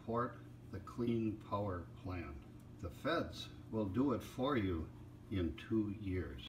support the Clean Power Plan. The feds will do it for you in 2 years.